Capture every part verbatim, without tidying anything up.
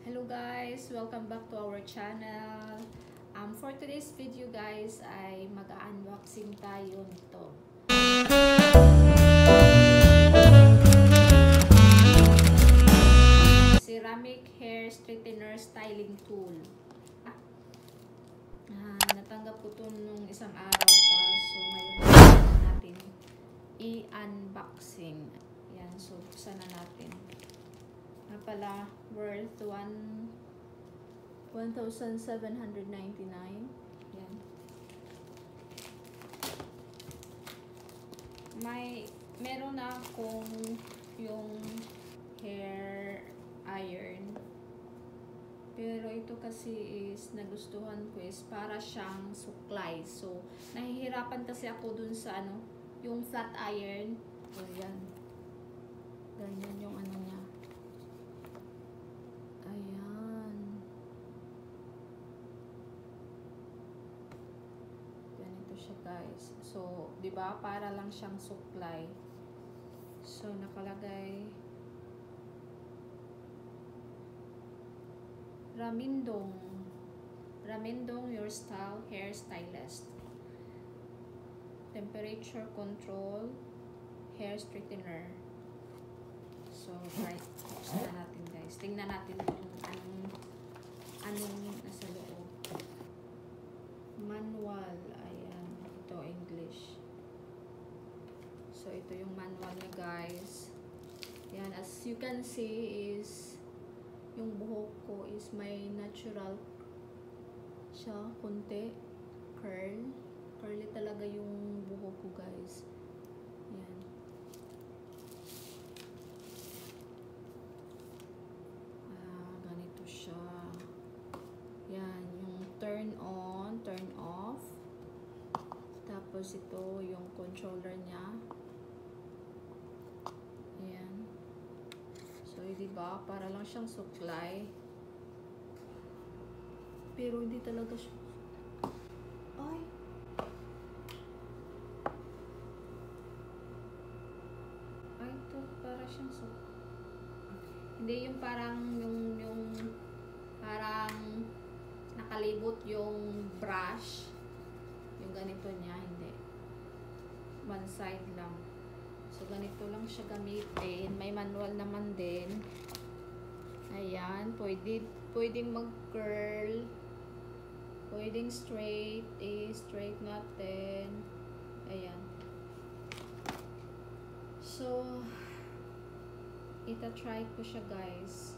Hello guys! Welcome back to our channel. Um, for today's video guys ay mag-unboxing tayo nito. Ceramic Hair Straightener Styling Tool. Ah, natanggap ko ito nung isang araw pa. So ngayon natin i-unboxing. Yan, so buksan na natin. Na pala worth one thousand seven hundred ninety-nine. Yan. May meron na akong yung hair iron. Pero ito kasi is nagustuhan ko is para siyang suklay. So nahihirapan kasi ako dun sa ano, yung flat iron. So yan. Ganyan yung ano niya. Ayan. Ganito siya guys. So, di ba para lang siyang suklay. So, nakalagay Ramindong. Ramindong Your Style Hair Stylist. Temperature Control Hair Straightener. So, right. Buksan na natin guys. Tingnan natin kung anong anong nasa loob. Manual. Ayan. Ito, English. So, ito yung manual niya guys. Ayan. As you can see is yung buhok ko is may natural siya. Kunti. Curl. Curly talaga yung buhok ko guys. Ayan. Yan, yung turn on, turn off. Tapos ito yung controller niya. Ayan. So, di ba? Para lang siyang suklay. Pero hindi talaga siya. Ay! Ay, ito para siyang suklay. Hindi yung parang yung yung parang nakalibot yung brush. Yung ganito niya, hindi. One side lang. So, ganito lang siya gamitin. May manual naman din. Ayan. Pwede, pwedeng mag-curl. Pwedeng straight. Eh, straight natin. Ayan. So, ita-try ko siya guys.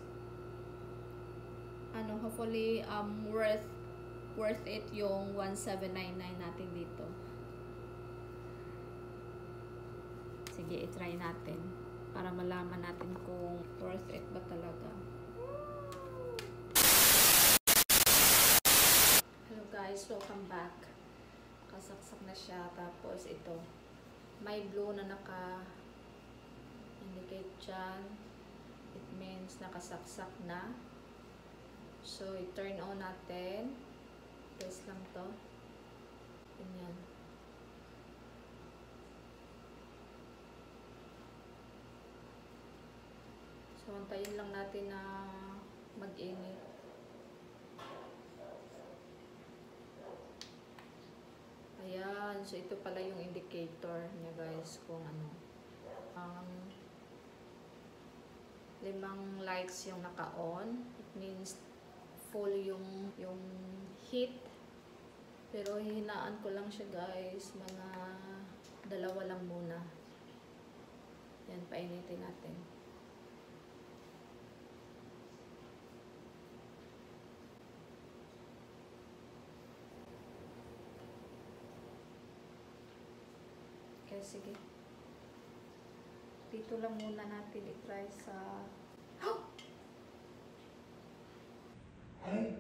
Ano, hopefully um worth worth it yung one seven nine nine natin dito. Sige, i-try natin para malaman natin kung worth it ba talaga. Hello guys, welcome back. Kasaksak na siya, tapos ito may blue na naka indicate dyan. It means nakasaksak na. So, i-turn on natin. Press lang to. Ganyan. So, antayin lang natin na mag-init. Ayan. So, ito pala yung indicator niya guys kung ano. Um, limang lights yung naka-on. It means full yung yung heat, pero hihinaan ko lang siya guys, mga dalawa lang muna. Yan, painitin natin. Okay, sige, dito lang muna natin i-try sa Hey.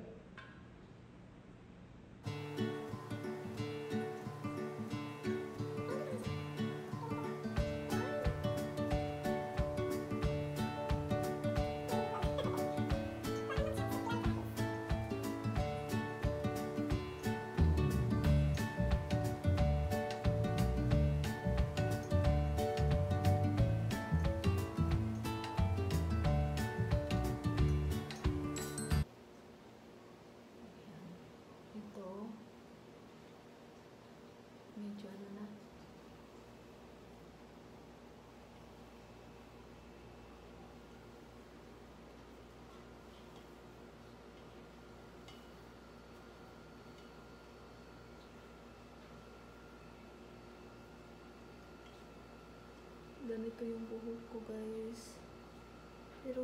ganito yung buhok ko, guys. Pero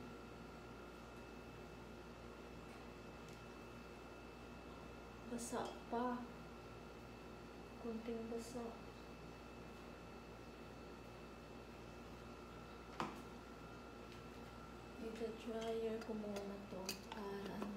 basa pa. Konting basa. Ita-dryer ko muna to para ano.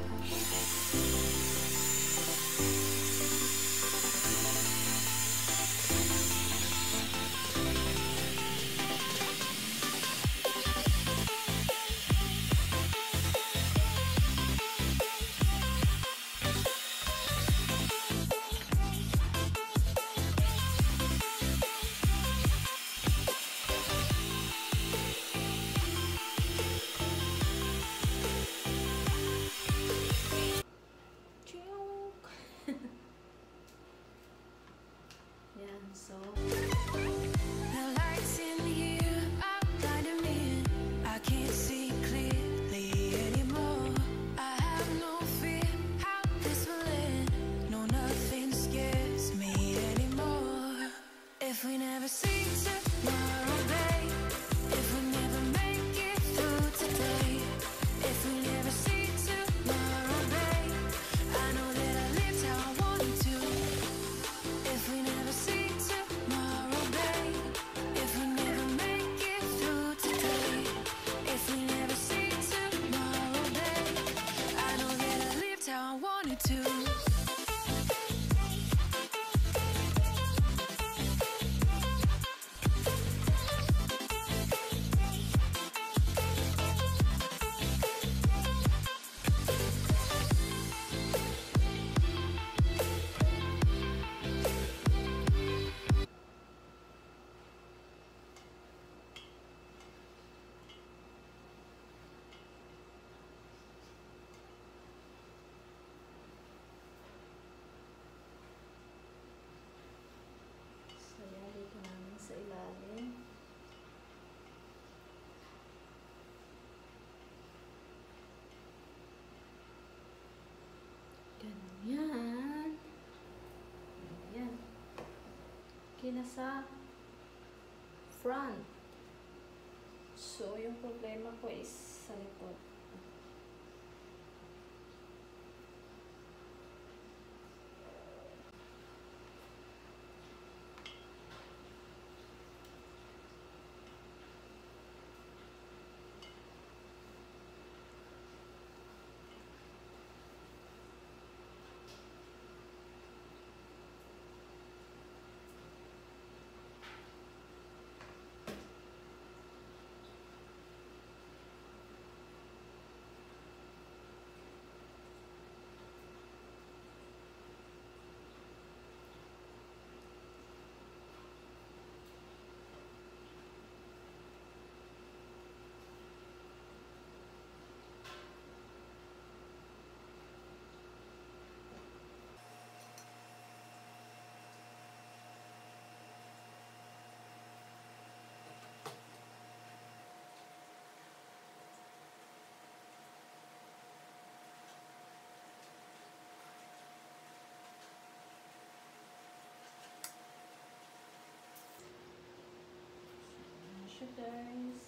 Yan, so The lights in here are blinding me. I can't see clearly anymore. I have no fear how this will end. No, nothing scares me anymore. If we never see tomorrow, babe. If we never make it through today. If we never see tomorrow, babe. I know that I lived how I wanted to. If we never see tomorrow, babe. If we never make it through today. If we never see tomorrow, babe. I know that I lived how I wanted to. saya dito namin sa ilalim. Ganyan. Ganyan. Kina sa front. So, yung problema ko is sa likod. Siya, guys.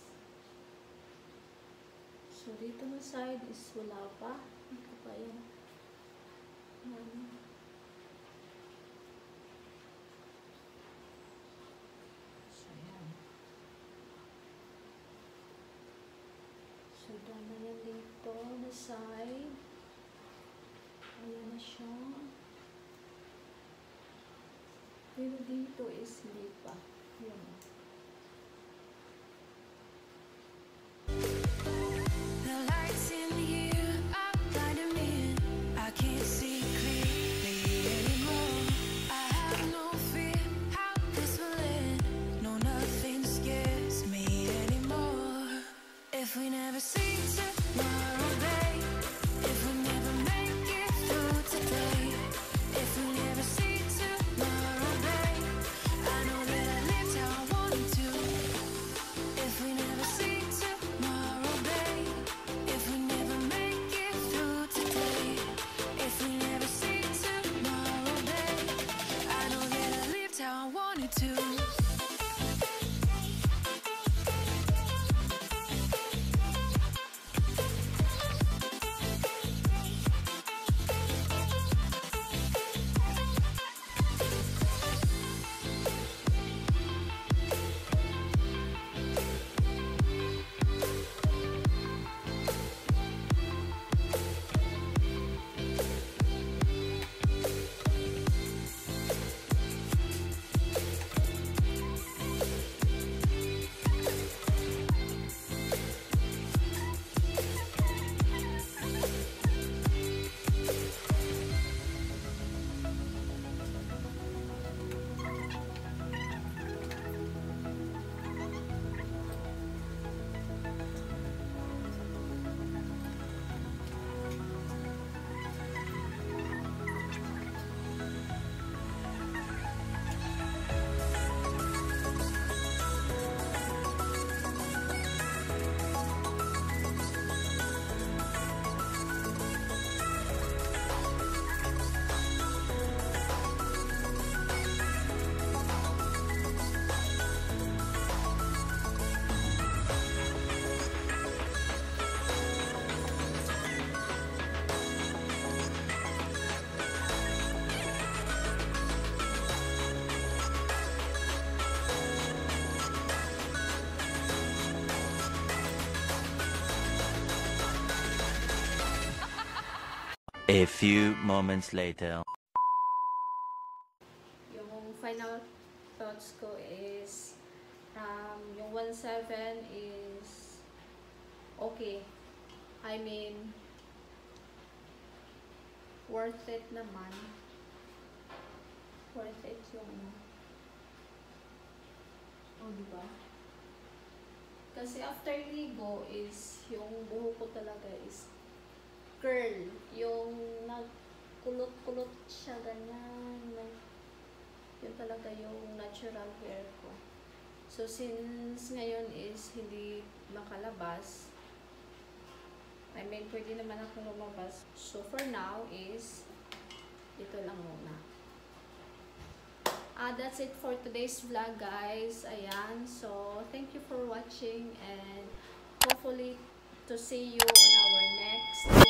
So, dito na side is wala pa. Ito pa yan. Ano. So, yan. So, done na yan dito na side. Ayan na siya. Pero dito is hindi pa. Yan. The lights in here are blinding me. I can't see clearly anymore. I have no fear how this will end. No, nothing scares me anymore. If we never see tomorrow, babe. If we never make it through today. If we never see tomorrow, babe. I know that I lived how I wanted to. If we never see tomorrow, babe. If we never make it through today. If we never see tomorrow, babe. I know that I lived how I wanted to. A few moments later. Yung final thoughts ko is, um, yung one seven is okay. I mean, worth it naman. Worth it yung ano. Oh, diba? Kasi after ligo is, yung buhok ko talaga is curl. Yung nagkulot-kulot siya, ganyan. Yun talaga yung natural hair ko. So, since ngayon is hindi makalabas, I mean, pwede naman ako lumabas. So, for now is, ito lang muna. Ah, that's it for today's vlog, guys. Ayan. So, thank you for watching and hopefully to see you on our next